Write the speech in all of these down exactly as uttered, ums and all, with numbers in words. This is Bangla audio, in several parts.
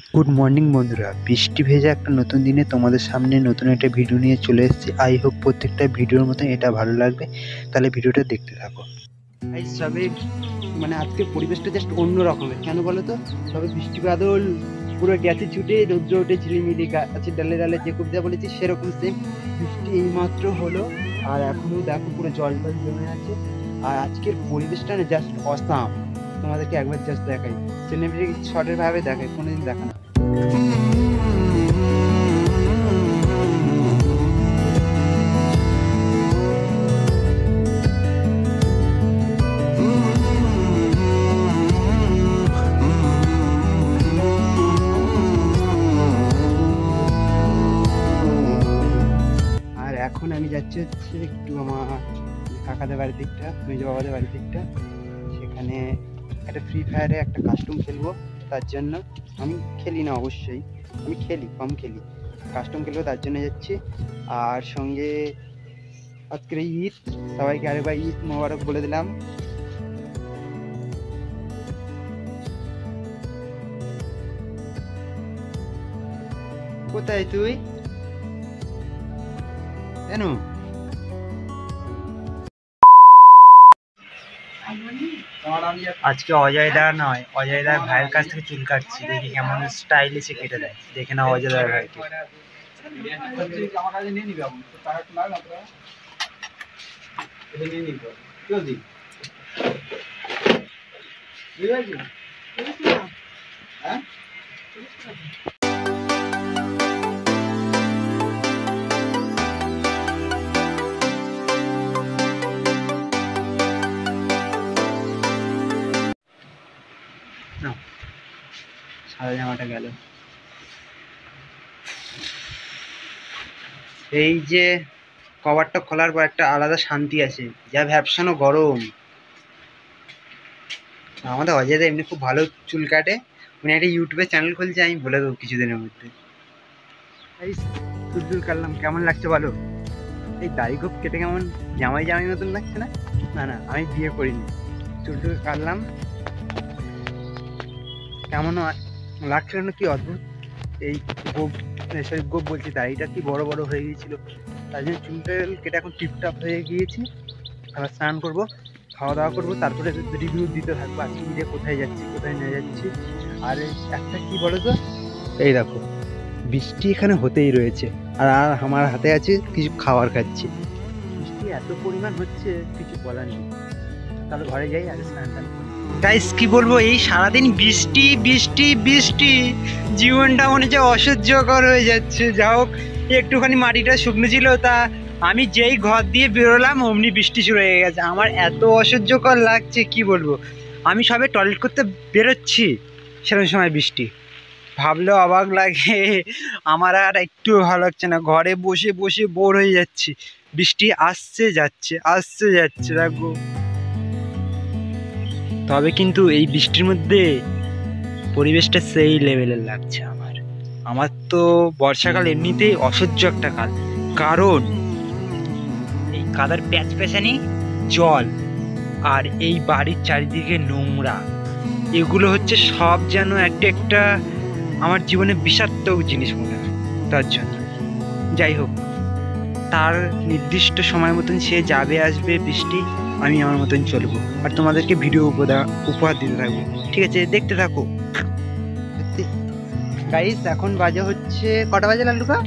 গুড মর্নিং বন্ধুরা, বৃষ্টি ভেজা একটা নতুন দিনে তোমাদের সামনে নতুন একটা ভিডিও নিয়ে চলে এসেছি। আই হোপ প্রত্যেকটা ভিডিওর মতো এটা ভালো লাগবে, তাহলে ভিডিওটা দেখতে থাকো। এই সবে মানে আজকে পরিবেশটা জাস্ট অন্য রকমের। কেন বলো তো? সবে বৃষ্টি বাদল পুরো গেছে ছুটে, রৌদ্র উঠে ঝিলিমিলি গাছের ডালে ডালে যে কবিতা বলেছি সেরকম সেম বৃষ্টি এইমাত্র হলো। আর এখনো দেখো পুরো জল জল জমে আছে। আর আজকের পরিবেশটা না জাস্ট অসাম। তোমাদেরকে একবার জাস্ট দেখাই, সিনেমেটিক শটের ভাবে দেখাই, কোনোদিন দেখানো। এখন আমি যাচ্ছি হচ্ছে একটু আমার কাকাদের বাড়ির দিকটা, মেজ বাবাদের বাড়ির দিকটা। সেখানে একটা ফ্রি ফায়ারে একটা কাস্টম খেলবো। তার জন্য আমি খেলি না, অবশ্যই আমি খেলি, কম খেলি, কাস্টম খেলবো তার জন্য যাচ্ছি। আর সঙ্গে আজকের ঈদ, সবাইকে আরেকবার ঈদ মোবারক বলে দিলাম। কোথায় তুই? কেন আজকে অজয়দা নয়, অজয়দার ভাইয়ের কাছ থেকে চুল কাটছি, দেখি কেমন স্টাইলিশে কেটে দেয়। দেখে না অজয়দার ভাইকে। সাদা জামাটা গেল। এই যে কভারটা খোলার পর একটা আলাদা শান্তি আছে, যা ভ্যাপসানো গরম। আমাদের অজয়দা এমনি খুব ভালো চুল কাটে, উনি একটা ইউটিউবে চ্যানেল খুলছে, আমি বলে দেবো কিছুদিনের মধ্যে। এই চুল চুল কাটলাম, কেমন লাগছে বলো? এই দাড়ি খুব কেটে কেমন জামাই জামাই মতন লাগছে না? না না, আমি বিয়ে করিনি, চুল টুল কাটলাম, কেমন লাগছে না? কি অদ্ভুত এই গোপ, সরি গোপ বলছি, দাড়িটা কি বড় বড় হয়ে গিয়েছিল, তাই জন্য চুলটা কেটে এখন টিপটাপ হয়ে গিয়েছি। আবার স্নান করবো, খাওয়া দাওয়া করবো, তারপরে রিভিউ দিতে থাকবো আজকে ঈদে কোথায় যাচ্ছি কোথায় নিয়ে যাচ্ছি। আর একটা কি বলো তো, এই দেখো বৃষ্টি এখানে হতেই রয়েছে, আর আর আমার হাতে আছে কিছু খাবার খাচ্ছি। বৃষ্টি এত পরিমাণ হচ্ছে কিছু বলার নেই। তাহলে ঘরে যাই আর স্নান টান করি। গাইস কি বলবো, এই সারাদিন বৃষ্টি বৃষ্টি বৃষ্টি, জীবনটা মনে হচ্ছে অসহ্যকর হয়ে যাচ্ছে। যা হোক, একটুখানি মাটিটা শুকনো ছিল, তা আমি যেই ঘর দিয়ে বেরোলাম অমনি বৃষ্টি শুরু হয়ে গেছে। আমার এত অসহ্যকর লাগছে কি বলবো। আমি সবে টয়লেট করতে বেরোচ্ছি, সেরকম সময় বৃষ্টি, ভাবলেও অবাক লাগে। আমার আর একটু ভালো লাগছে না, ঘরে বসে বসে বোর হয়ে যাচ্ছি। বৃষ্টি আসছে যাচ্ছে আসছে যাচ্ছে দেখো। তবে কিন্তু এই বৃষ্টির মধ্যে পরিবেশটা সেই লেভেলের লাগছে আমার। আমার তো বর্ষাকাল এমনিতেই অসহ্য একটা কাল, কারণ এই কাদার প্যাচ প্যাচানি জল আর এই বাড়ির চারিদিকে নোংরা, এগুলো হচ্ছে সব যেন একটা একটা আমার জীবনে বিষাক্ত জিনিস মনে হয়। তার জন্য যাই হোক, তার নির্দিষ্ট সময় মতন সে যাবে আসবে বৃষ্টি, আমি আমার মতন চলবো, আর তোমাদেরকে ভিডিও উপহার দিতে থাকবো। ঠিক আছে, দেখতে থাকো। গাইস এখন বাজে হচ্ছে কটা বাজে লালুকা?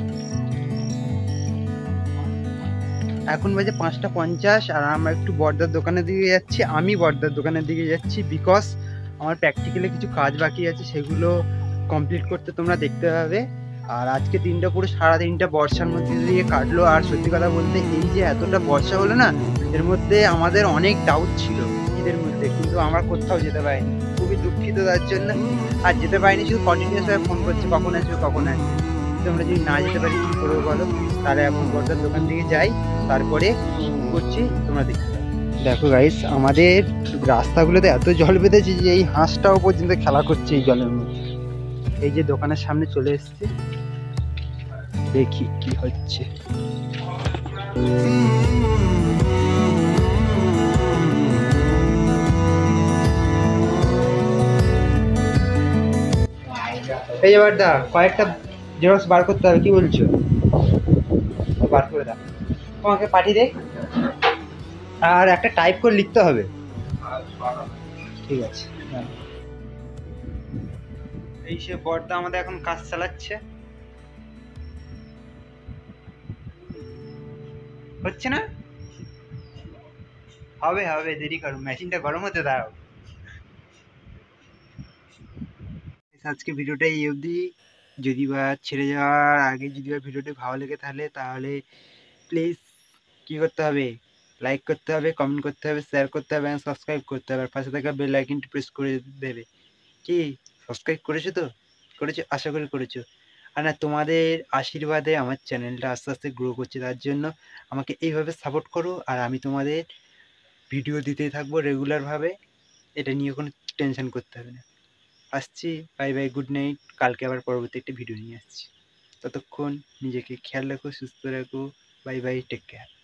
এখন বাজে পাঁচটা পঞ্চাশ, আর আমরা একটু বর্দার দোকানের দিকে যাচ্ছি। আমি বর্দার দোকানের দিকে যাচ্ছি বিকজ আমার প্র্যাকটিক্যালে কিছু কাজ বাকি আছে, সেগুলো কমপ্লিট করতে তোমরা দেখতে পাবে। আর আজকে দিনটা পুরো সারা দিনটা বর্ষার মধ্যে দিয়ে কাটলো। আর সত্যি কথা বলতে, এই যে এতটা বর্ষা হলো না, এর মধ্যে আমাদের অনেক ডাউট ছিল ঈদের মধ্যে, কিন্তু আমরা কোথাও যেতে পারিনি, খুবই দুঃখিত তার জন্য। আর যেতে পারিনি, শুধু কন্টিনিউস ভাবে ফোন করছে কখন আসবে কখন আসবে। তোমরা যদি না যেতে পারি কী করবো বলো? তাহলে এখন বর্দার দোকান দিকে যাই, তারপরে করছি, তোমরা দেখতে পাবে। দেখো গাইস, আমাদের রাস্তাগুলোতে এত জল বেঁধেছে যে এই হাঁসটাও পর্যন্ত খেলা করছে এই জলের মধ্যে। এই যে দোকানের সামনে চলে এসছে, দেখি কি হচ্ছে। এই এবার দা কয়েকটা জেরক্স বার করতে হবে, কি বলছো? বার করে দাও, তোমাকে পাঠিয়ে দে। আর একটা টাইপ করে লিখতে হবে। ঠিক আছে। এই সে বর্দা আমাদের এখন কাজ চালাচ্ছে, হচ্ছে না? হবে হবে, দেরি করো, মেশিনটা গরম হতে দাও। আজকে ভিডিওটা এই অবধি। যদি বা ছেড়ে যাওয়ার আগে যদি বা ভিডিওটি ভালো লেগে তাহলে তাহলে প্লিজ কি করতে হবে, লাইক করতে হবে, কমেন্ট করতে হবে, শেয়ার করতে হবে, সাবস্ক্রাইব করতে হবে, আর পাশে থাকা বেল আইকনটি প্রেস করে দেবে। কি সাবস্ক্রাইব করেছো তো? করেছো, আশা করি করেছো। আর না, তোমাদের আশীর্বাদে আমার চ্যানেলটা আস্তে আস্তে গ্রো করছে, তার জন্য আমাকে এইভাবে সাপোর্ট করো, আর আমি তোমাদের ভিডিও দিতেই থাকবো রেগুলারভাবে। এটা নিয়ে কোনো টেনশন করতে হবে না। আসছি, বাই বাই, গুড নাইট। কালকে আবার পরবর্তী একটি ভিডিও নিয়ে আসছি। ততক্ষণ নিজেকে খেয়াল রাখো, সুস্থ রাখো। Bye bye, take care.